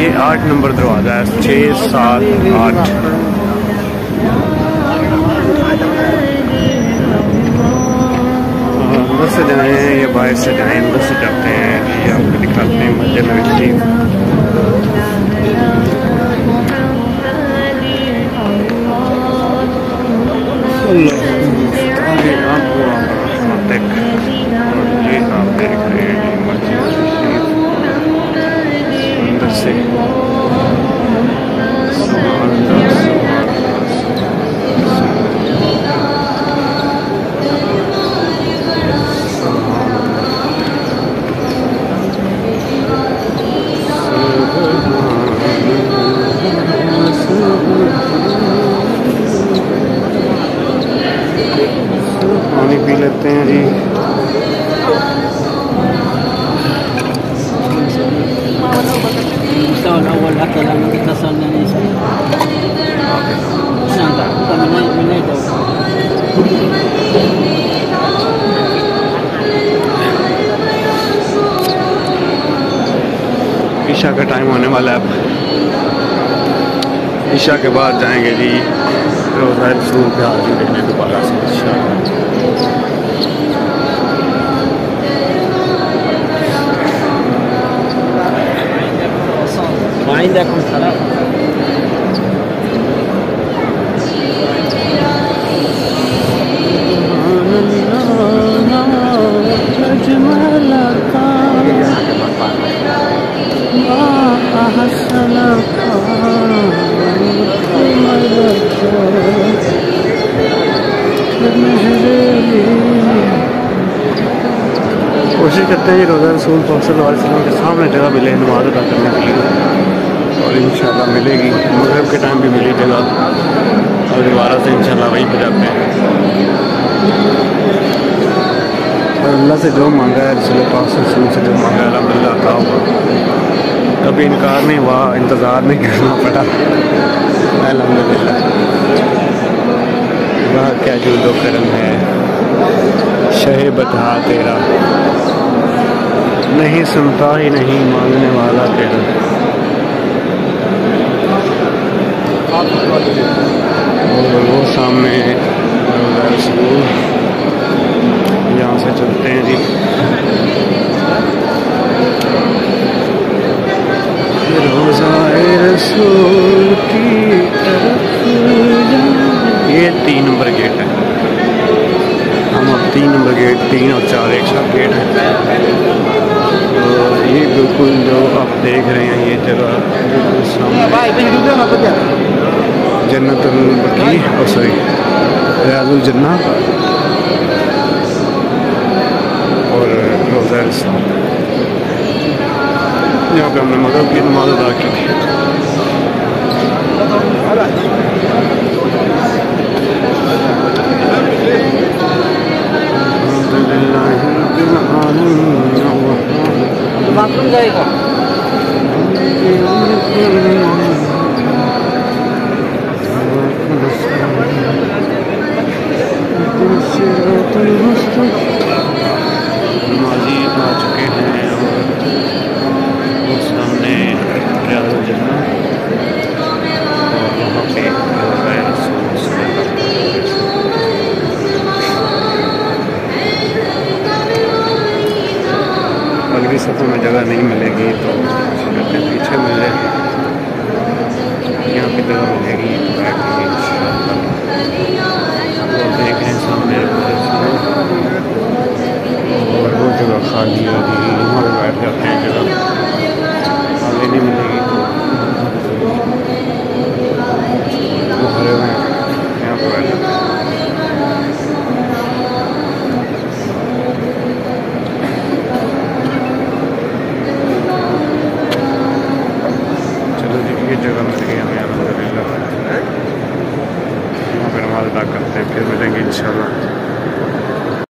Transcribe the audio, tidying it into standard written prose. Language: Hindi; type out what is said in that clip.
ये 8 नंबर दरवाज़ा है, 6, 7, 8। अंदर से जाए या बाहर से जाए? अंदर से जाते हैं, ये आपको दिखाते हैं मस्जिद नबी शरीफ। ये आप देख रहे हैं मस्जिद शरीफ अंदर से। पानी पी लेते हैं जी। ईशा का टाइम होने वाला है। अब ईशा के बाद जाएंगे जी रोज़ा रसूल पे हाजिरी देने दोबारा से इंशाअल्लाह। وعندكم صلاة कोशिश करते हैं रोज़ा रसूल सल्लल्लाहु अलैहि वसल्लम के सामने जगह मिले नमाज़ अदा करने के लिए, और इंशाअल्लाह मिलेगी। मगरिब के टाइम भी मिली जगह, और दोबारा से इंशाअल्लाह वहीं पर जाते हैं। और अल्लाह से जो मांगा है, रसूल पाक से जो मांगा है अल्हम्दुलिल्लाह अता हुआ। कभी इनकार नहीं हुआ, इंतज़ार नहीं करना पड़ा, अल्हम्दुलिल्लाह। वाह क्या जुल्दो करम है, शहे बता तेरा, नहीं सुनता ही नहीं मांगने वाला तेरा। और वो सामने रोज़ा रसूल, यहाँ से चलते हैं जी। रोज़ा रसूल की तरफ ये 3 नंबर गेट है। हम अब 3 नंबर गेट, 3 और 4 एक साथ गेट है। तो ये बिल्कुल जो आप देख रहे हैं ये जगह बिल्कुल सामने जन्नतुल बकी, और सॉरी रियाजुल जन्नह और रोज़ा रसूल। यहाँ पे हमने मगरिब की नमाज़ अदा की थी। बाथरूम जाएगा नमाजी आ चुके हैं और सामने रियाजुल जन्नह और वहाँ पे रोज़ा रसूल। अगली सफ़र में जगह नहीं मिलेगी तो कहते हैं पीछे मिले, यहाँ की जगह मिलेगी तो बैठेंगे इंशाअल्लाह। तो देख रहे हैं सामने और वो जगह खाली होगी, वहाँ पर बैठ जाते हैं। जगह आगे नहीं मिलेगी।